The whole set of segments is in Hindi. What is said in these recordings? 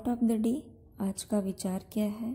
थॉट ऑफ द डे, आज का विचार क्या है?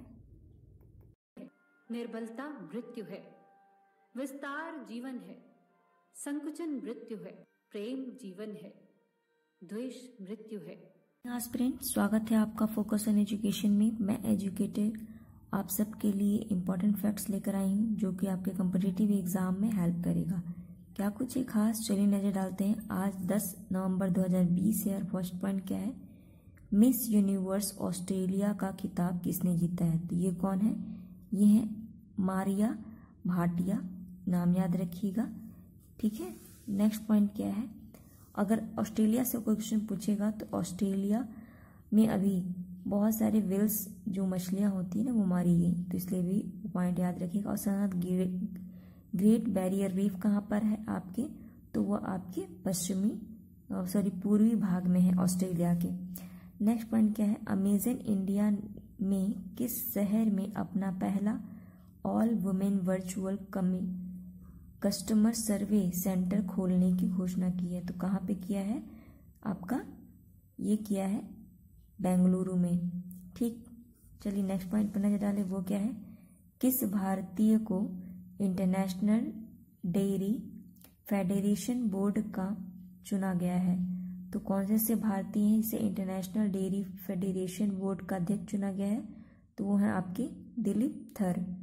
निर्बलता मृत्यु है, विस्तार जीवन है, संकुचन मृत्यु है, प्रेम जीवन है, द्वेष मृत्यु है। एस्पिरेंट, स्वागत है आपका फोकस ऑन एजुकेशन में। मैं एजुकेटर आप सबके लिए इम्पोर्टेंट फैक्ट्स लेकर आई हूँ जो कि आपके कॉम्पिटिटिव एग्जाम में हेल्प करेगा। क्या कुछ है खास, चलिए नजर डालते हैं। आज 10 नवंबर 2020 है और फर्स्ट पॉइंट क्या है? मिस यूनिवर्स ऑस्ट्रेलिया का खिताब किसने जीता है? तो ये कौन है? ये है मारिया भाटिया, नाम याद रखिएगा, ठीक है। नेक्स्ट पॉइंट क्या है? अगर ऑस्ट्रेलिया से कोई क्वेश्चन पूछेगा तो ऑस्ट्रेलिया में अभी बहुत सारे व्हेल्स जो मछलियां होती है ना वो मारी गई, तो इसलिए भी पॉइंट याद रखिएगा। और साथ ग्रेट बैरियर रीफ कहाँ पर है आपके? तो वो आपके पूर्वी भाग में है ऑस्ट्रेलिया के। नेक्स्ट पॉइंट क्या है? अमेजन इंडिया में किस शहर में अपना पहला all women virtual customer survey centre खोलने की घोषणा की है? तो कहाँ पे किया है आपका? ये किया है बेंगलुरु में, ठीक। चलिए नेक्स्ट पॉइंट पर नजर डालें, वो क्या है? किस भारतीय को इंटरनेशनल डेयरी फेडरेशन बोर्ड का चुना गया है? तो कौन से भारतीय हैं इसे इंटरनेशनल डेयरी फेडरेशन बोर्ड का अध्यक्ष चुना गया है? तो वो है आपके दिलीप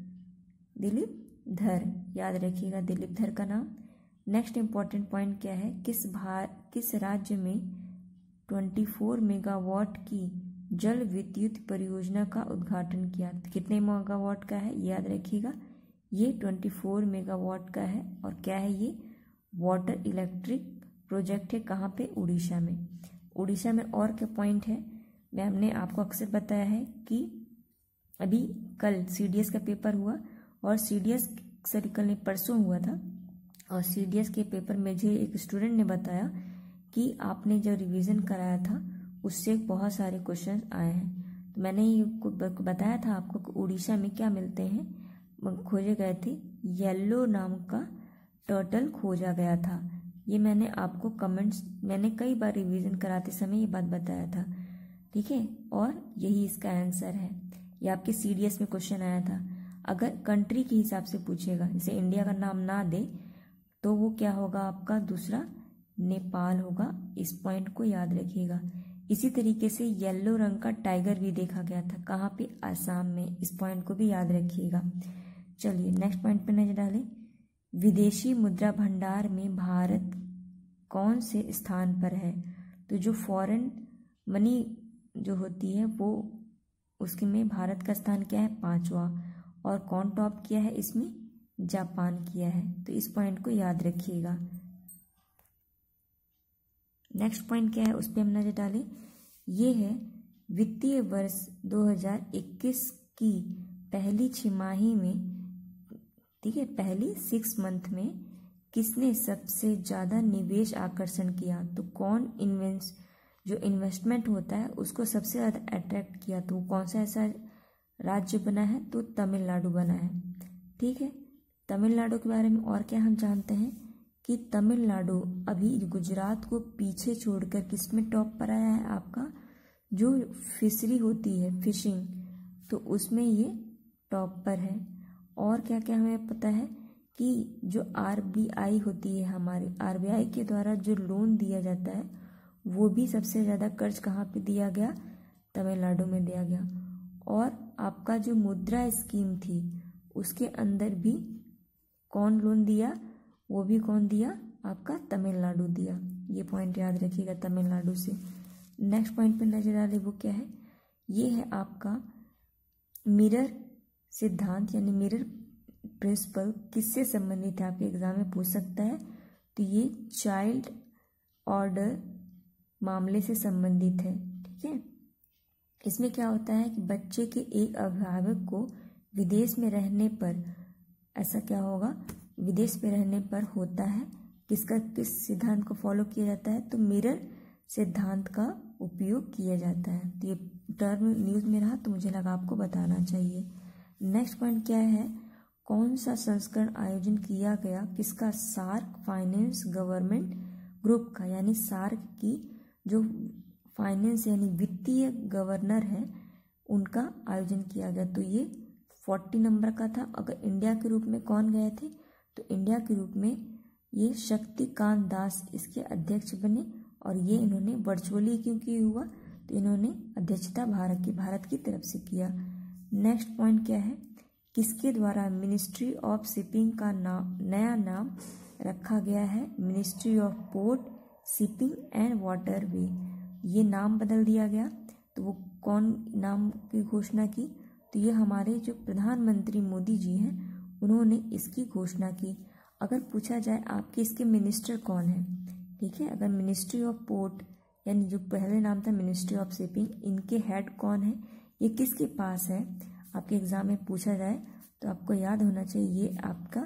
धर, याद रखिएगा दिलीप धर का नाम। नेक्स्ट इंपॉर्टेंट पॉइंट क्या है? किस राज्य में 24 मेगावाट की जल विद्युत परियोजना का उद्घाटन किया? कितने मेगावाट का है याद रखिएगा, ये 24 मेगावाट का है। और क्या है ये? वाटर इलेक्ट्रिक प्रोजेक्ट है। कहाँ पे? उड़ीसा में। उड़ीसा में और क्या पॉइंट है? मैम ने आपको अक्सर बताया है कि अभी कल सीडीएस का पेपर हुआ और सीडीएस कल ने परसों हुआ था, और सीडीएस के पेपर में मुझे एक स्टूडेंट ने बताया कि आपने जो रिवीजन कराया था उससे बहुत सारे क्वेश्चन आए हैं। तो मैंने ये बताया था आपको कि उड़ीसा में क्या मिलते हैं, खोजे गए थे, येलो नाम का टर्टल खोजा गया था। ये मैंने आपको मैंने कई बार रिवीजन कराते समय ये बात बताया था, ठीक है। और यही इसका आंसर है। ये आपके सीडीएस में क्वेश्चन आया था। अगर कंट्री के हिसाब से पूछेगा, जैसे इंडिया का नाम ना दे तो वो क्या होगा आपका? दूसरा नेपाल होगा। इस पॉइंट को याद रखिएगा। इसी तरीके से येलो रंग का टाइगर भी देखा गया था। कहाँ पे? आसाम में। इस पॉइंट को भी याद रखिएगा। चलिए नेक्स्ट पॉइंट पे नजर डालें। विदेशी मुद्रा भंडार में भारत कौन से स्थान पर है? तो जो फॉरेन मनी जो होती है वो उसके में भारत का स्थान क्या है? 5वां। और कौन टॉप किया है इसमें? जापान किया है। तो इस पॉइंट को याद रखिएगा। नेक्स्ट पॉइंट क्या है उस पर हम नजर डालें। ये है वित्तीय वर्ष 2021 की पहली छमाही में, ठीक है, पहली 6 मंथ में किसने सबसे ज्यादा निवेश आकर्षण किया? तो कौन जो इन्वेस्टमेंट होता है उसको सबसे ज्यादा अट्रैक्ट किया? तो कौन सा ऐसा राज्य बना है? तो तमिलनाडु बना है, ठीक है। तमिलनाडु के बारे में और क्या हम जानते हैं कि तमिलनाडु अभी गुजरात को पीछे छोड़कर किसमें टॉप पर आया है आपका? जो फिशरी होती है, फिशिंग, तो उसमें ये टॉप पर है। और क्या क्या हमें पता है कि जो आरबीआई होती है, हमारे आरबीआई के द्वारा जो लोन दिया जाता है वो भी सबसे ज़्यादा कर्ज कहाँ पे दिया गया? तमिलनाडु में दिया गया। और आपका जो मुद्रा स्कीम थी उसके अंदर भी कौन लोन दिया? वो भी कौन दिया? आपका तमिलनाडु दिया। ये पॉइंट याद रखिएगा, तमिलनाडु से। नेक्स्ट पॉइंट पे नजर डाले, वो क्या है? ये है आपका मिरर सिद्धांत यानी मिरर प्रिंसिपल किससे संबंधित है? आपके एग्जाम में पूछ सकता है। तो ये चाइल्ड ऑर्डर मामले से संबंधित है, ठीक है। इसमें क्या होता है कि बच्चे के एक अभिभावक को विदेश में रहने पर ऐसा क्या होगा? विदेश में रहने पर होता है किस सिद्धांत को फॉलो किया जाता है? तो मिरर सिद्धांत का उपयोग किया जाता है। तो ये टर्म न्यूज में रहा तो मुझे लगा आपको बताना चाहिए। नेक्स्ट पॉइंट क्या है? कौन सा संस्करण आयोजन किया गया किसका? सार्क फाइनेंस गवर्नमेंट ग्रुप का, यानी सार्क की जो फाइनेंस यानी वित्तीय गवर्नर है उनका आयोजन किया गया। तो ये 40 नंबर का था। अगर इंडिया के रूप में कौन गए थे, तो इंडिया के रूप में ये शक्तिकांत दास इसके अध्यक्ष बने, और ये इन्होंने वर्चुअली क्योंकि हुआ, तो इन्होंने अध्यक्षता भारत की तरफ से किया। नेक्स्ट पॉइंट क्या है, किसके द्वारा मिनिस्ट्री ऑफ शिपिंग का नया नाम रखा गया है? Ministry of port, shipping and waterway. ये नाम बदल दिया गया। तो वो कौन नाम की घोषणा की? तो ये हमारे जो प्रधानमंत्री मोदी जी हैं उन्होंने इसकी घोषणा की। अगर पूछा जाए आपके इसके मिनिस्टर कौन है, ठीक है, अगर मिनिस्ट्री ऑफ पोर्ट यानी जो पहले नाम था मिनिस्ट्री ऑफ शिपिंग, इनके हेड कौन है, ये किसके पास है, आपके एग्जाम में पूछा जाए तो आपको याद होना चाहिए ये आपका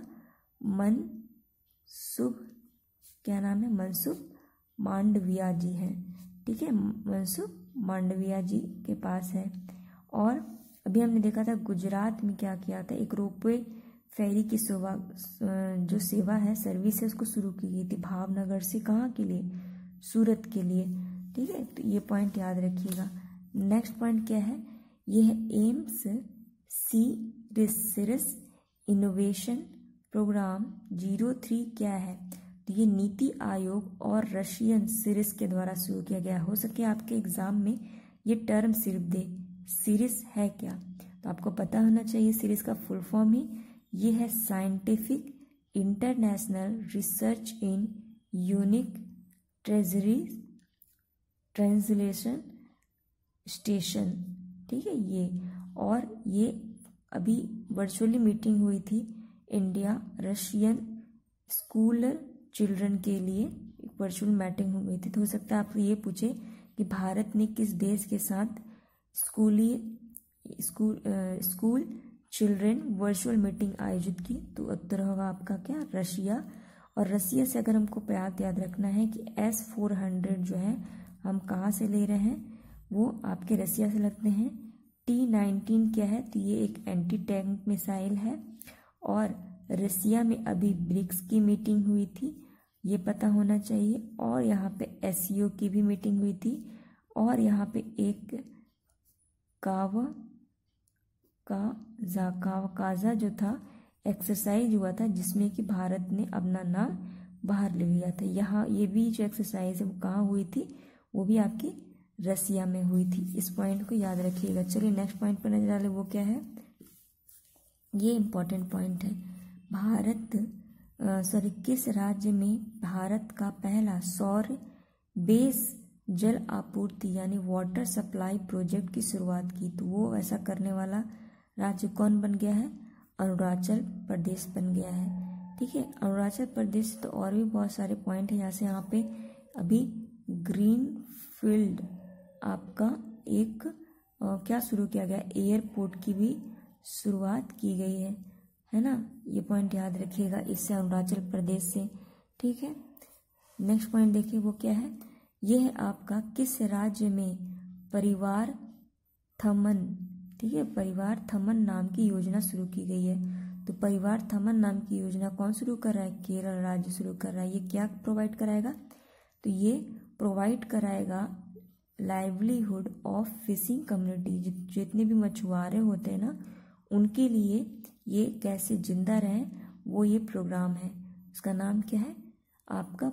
मनसुख, क्या नाम है, मनसुख मांडविया जी हैं, ठीक है, मनसुख मांडविया जी के पास है। और अभी हमने देखा था गुजरात में क्या किया था, एक रोपवे फेरी की जो सेवा है, सर्विस है, उसको शुरू की गई थी भावनगर से, कहाँ के लिए, सूरत के लिए, ठीक है। तो ये पॉइंट याद रखिएगा। नेक्स्ट पॉइंट क्या है, ये है एम्स सीरिस इनोवेशन प्रोग्राम 03 क्या है? तो ये नीति आयोग और रशियन सीरिस के द्वारा शुरू किया गया। हो सके आपके एग्जाम में ये टर्म सिर्फ दे, सीरिस है क्या, तो आपको पता होना चाहिए सीरिस का फुल फॉर्म ही ये है, scientific international research in unique treasury translation station, ठीक है ये। और ये अभी वर्चुअली मीटिंग हुई थी इंडिया रशियन स्कूलर चिल्ड्रन के लिए, वर्चुअल मीटिंग हो गई थी। तो हो सकता है आप ये पूछे कि भारत ने किस देश के साथ स्कूल चिल्ड्रन वर्चुअल मीटिंग आयोजित की, तो उत्तर होगा आपका क्या, रशिया। और रसिया से अगर हमको याद रखना है कि S-400 जो है हम कहाँ से ले रहे हैं, वो आपके रसिया से लगते हैं। T-19 क्या है, तो ये एक एंटी टैंक मिसाइल है। और रसिया में अभी ब्रिक्स की मीटिंग हुई थी, ये पता होना चाहिए। और यहाँ पे SCO की भी मीटिंग हुई थी। और यहाँ पे एक काजा जो था एक्सरसाइज हुआ था, जिसमें कि भारत ने अपना नाम बाहर ले लिया था। यहाँ ये भी जो एक्सरसाइज है वो कहाँ हुई थी, वो भी आपकी रसिया में हुई थी। इस पॉइंट को याद रखिएगा। चलिए नेक्स्ट पॉइंट पर नजर डालें, वो क्या है, ये इम्पोर्टेंट पॉइंट है। किस राज्य में भारत का पहला सौर बेस जल आपूर्ति यानी वाटर सप्लाई प्रोजेक्ट की शुरुआत की? तो वो ऐसा करने वाला राज्य कौन बन गया है, अरुणाचल प्रदेश बन गया है, ठीक है। अरुणाचल प्रदेश, तो और भी बहुत सारे पॉइंट है, जैसे यहाँ पे अभी ग्रीन फील्ड आपका एक क्या शुरू किया गया, एयरपोर्ट की भी शुरुआत की गई है ना, ये पॉइंट याद रखिएगा, इससे अरुणाचल प्रदेश से, ठीक है। नेक्स्ट पॉइंट देखिए वो क्या है, ये है आपका किस राज्य में परिवार थमन, ठीक है, परिवार थमन नाम की योजना शुरू की गई है। तो परिवार थमन नाम की योजना कौन शुरू कर रहा है, केरल राज्य शुरू कर रहा है। ये क्या प्रोवाइड कराएगा, तो ये प्रोवाइड कराएगा लाइवलीहुड ऑफ फिशिंग कम्युनिटी, जितने भी मछुआरे होते हैं ना उनके लिए ये कैसे जिंदा रहें, वो ये प्रोग्राम है। इसका नाम क्या है आपका,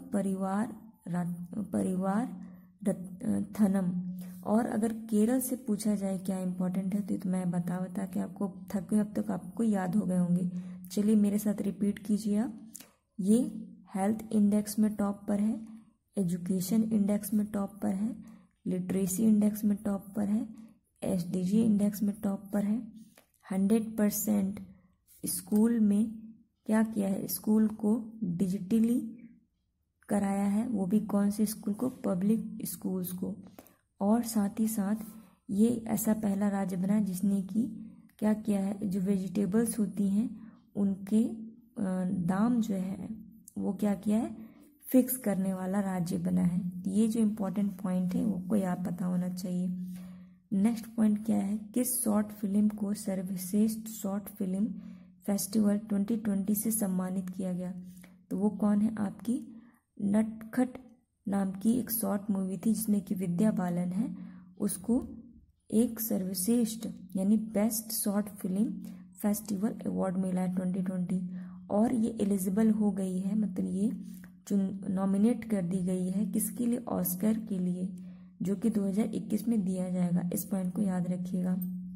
परिवार थनम। और अगर केरल से पूछा जाए क्या इंपॉर्टेंट है, तो मैं बता के आपको थक गई, अब तक आपको याद हो गए होंगे। चलिए मेरे साथ रिपीट कीजिए आप। ये हेल्थ इंडेक्स में टॉप पर है, एजुकेशन इंडेक्स में टॉप पर है, लिटरेसी इंडेक्स में टॉप पर है, SDG इंडेक्स में टॉप पर है। 100% स्कूल में क्या किया है, स्कूल को डिजिटली कराया है, वो भी कौन से स्कूल को, पब्लिक स्कूल्स को। और साथ ही साथ ये ऐसा पहला राज्य बना है जिसने कि क्या किया है, जो वेजिटेबल्स होती हैं उनके दाम जो है वो क्या किया है, फिक्स करने वाला राज्य बना है। ये जो इम्पोर्टेंट पॉइंट है वो कोई आप पता होना चाहिए। नेक्स्ट पॉइंट क्या है, किस शॉर्ट फिल्म को सर्वश्रेष्ठ शॉर्ट फिल्म फेस्टिवल 2020 से सम्मानित किया गया? तो वो कौन है आपकी, नटखट नाम की एक शॉर्ट मूवी थी जिसमें कि विद्या बालन है, उसको एक सर्वश्रेष्ठ यानी best short film festival award मिला है 2020, और ये एलिजिबल हो गई है, मतलब ये नॉमिनेट कर दी गई है किसके लिए, ऑस्कर के लिए, जो कि 2021 में दिया जाएगा। इस पॉइंट को याद रखिएगा,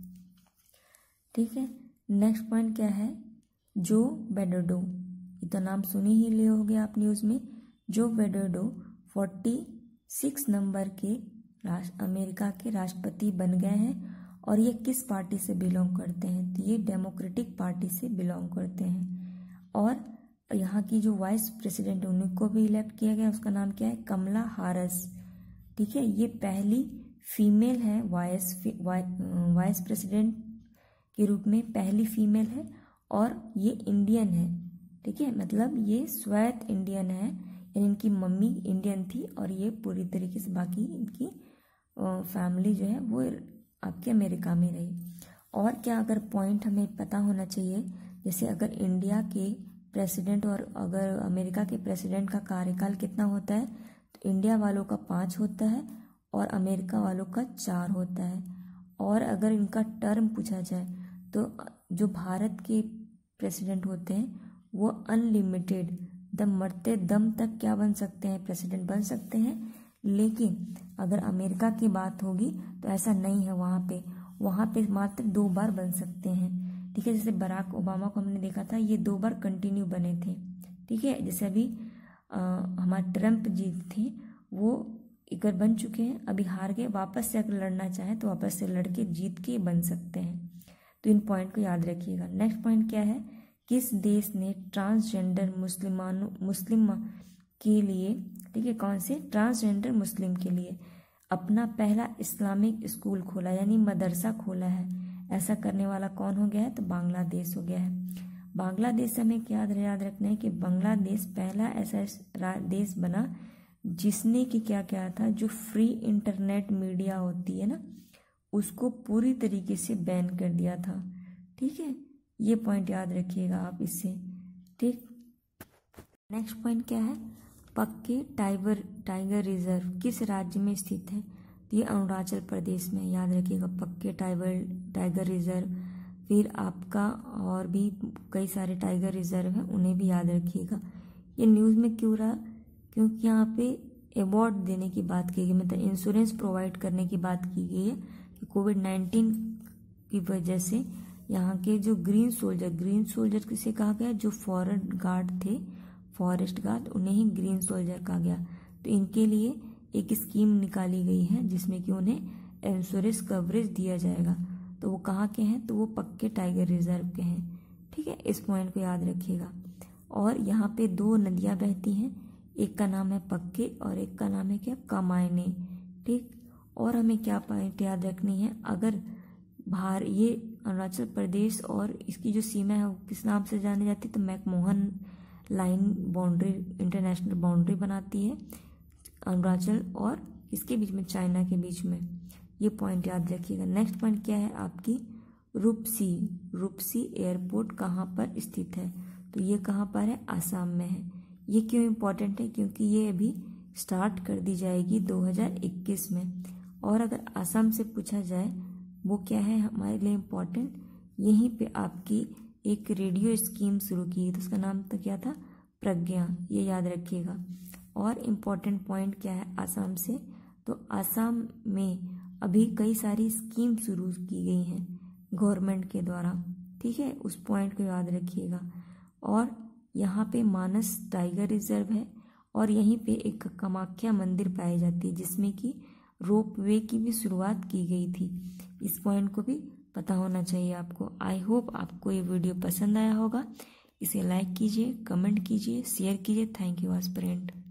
ठीक है। नेक्स्ट पॉइंट क्या है, जो बेडोडो, ये तो नाम सुनी ही ले होगे आप न्यूज़ में। जो बेडोडो 46 नंबर के अमेरिका के राष्ट्रपति बन गए हैं, और ये किस पार्टी से बिलोंग करते हैं, तो ये डेमोक्रेटिक पार्टी से बिलोंग करते हैं। और यहाँ की जो वाइस प्रेसिडेंट उन्हीं को भी इलेक्ट किया गया, उसका नाम क्या है, कमला हैरिस, ठीक है। ये पहली फीमेल है वाइस प्रेसिडेंट के रूप में, पहली फीमेल है, और ये इंडियन है, ठीक है, मतलब ये श्वेत इंडियन है, यानी इनकी मम्मी इंडियन थी और ये पूरी तरीके से बाकी इनकी फैमिली जो है वो आपके अमेरिका में रही। और क्या अगर पॉइंट हमें पता होना चाहिए, जैसे अगर इंडिया के प्रेसिडेंट और अगर अमेरिका के प्रेसिडेंट का कार्यकाल कितना होता है, तो इंडिया वालों का 5 होता है और अमेरिका वालों का 4 होता है। और अगर इनका टर्म पूछा जाए तो जो भारत के प्रेसिडेंट होते हैं वो अनलिमिटेड दम मरते दम तक क्या बन सकते हैं, प्रेसिडेंट बन सकते हैं। लेकिन अगर अमेरिका की बात होगी तो ऐसा नहीं है, वहाँ पे मात्र 2 बार बन सकते हैं, ठीक है। जैसे बराक ओबामा को हमने देखा था, ये 2 बार कंटिन्यू बने थे, ठीक है। जैसे अभी हमारे ट्रम्प जी थे, वो एक बार बन चुके हैं, अभी हार गए, वापस से अगर लड़ना चाहें तो वापस से लड़के जीत के बन सकते हैं। तो इन पॉइंट को याद रखिएगा। नेक्स्ट पॉइंट क्या है, किस देश ने ट्रांसजेंडर मुस्लिम के लिए, ठीक है, कौन से, ट्रांसजेंडर मुस्लिम के लिए अपना पहला इस्लामिक स्कूल खोला यानी मदरसा खोला है। ऐसा करने वाला कौन हो गया है, तो बांग्लादेश हो गया है। बांग्लादेश से हमें क्या याद रखना है कि बांग्लादेश पहला ऐसा देश बना जिसने कि क्या किया था, जो फ्री इंटरनेट मीडिया होती है ना, उसको पूरी तरीके से बैन कर दिया था, ठीक है। ये पॉइंट याद रखिएगा आप इससे, ठीक। नेक्स्ट पॉइंट क्या है, पक्के टाइगर रिजर्व किस राज्य में स्थित है, तो ये अरुणाचल प्रदेश में, याद रखिएगा पक्के टाइगर रिजर्व। फिर आपका और भी कई सारे टाइगर रिजर्व हैं, उन्हें भी याद रखिएगा। ये न्यूज़ में क्यों रहा, क्योंकि यहाँ पे अवार्ड देने की बात की गई, मतलब इंश्योरेंस प्रोवाइड करने की बात की गई है कि कोविड-19 की वजह से यहाँ के जो ग्रीन सोल्जर किसे कहा गया, जो फॉरेस्ट गार्ड, उन्हें ही ग्रीन सोल्जर कहा गया। तो इनके लिए एक स्कीम निकाली गई है जिसमें कि उन्हें इंश्योरेंस कवरेज दिया जाएगा। तो वो कहाँ के हैं, तो वो पक्के टाइगर रिजर्व के हैं, ठीक है। इस पॉइंट को याद रखिएगा। और यहाँ पे 2 नदियाँ बहती हैं, एक का नाम है पक्के और एक का नाम है क्या, कामायनी, ठीक। और हमें क्या पॉइंट याद रखनी है, अगर ये अरुणाचल प्रदेश और इसकी जो सीमा है वो किस नाम से जानी जाती है, तो McMahon line boundary, international boundary बनाती है अरुणाचल और इसके बीच में, चाइना के बीच में। ये पॉइंट याद रखिएगा। नेक्स्ट पॉइंट क्या है आपकी, रूपसी एयरपोर्ट कहाँ पर स्थित है, तो ये कहाँ पर है, आसाम में है। ये क्यों इम्पोर्टेंट है, क्योंकि ये अभी स्टार्ट कर दी जाएगी 2021 में। और अगर आसाम से पूछा जाए वो क्या है हमारे लिए इम्पोर्टेंट, यहीं पे आपकी एक रेडियो स्कीम शुरू की, तो उसका नाम तो क्या था, प्रज्ञा, ये याद रखिएगा। और इम्पोर्टेंट पॉइंट क्या है आसाम से, तो आसाम में अभी कई सारी स्कीम शुरू की गई हैं गवर्नमेंट के द्वारा, ठीक है, उस पॉइंट को याद रखिएगा। और यहाँ पे मानस टाइगर रिजर्व है और यहीं पे एक कामाख्या मंदिर पाई जाती है जिसमें कि रोप वे की भी शुरुआत की गई थी। इस पॉइंट को भी पता होना चाहिए आपको। आई होप आपको ये वीडियो पसंद आया होगा। इसे लाइक कीजिए, कमेंट कीजिए, शेयर कीजिए। Thank you aspirant.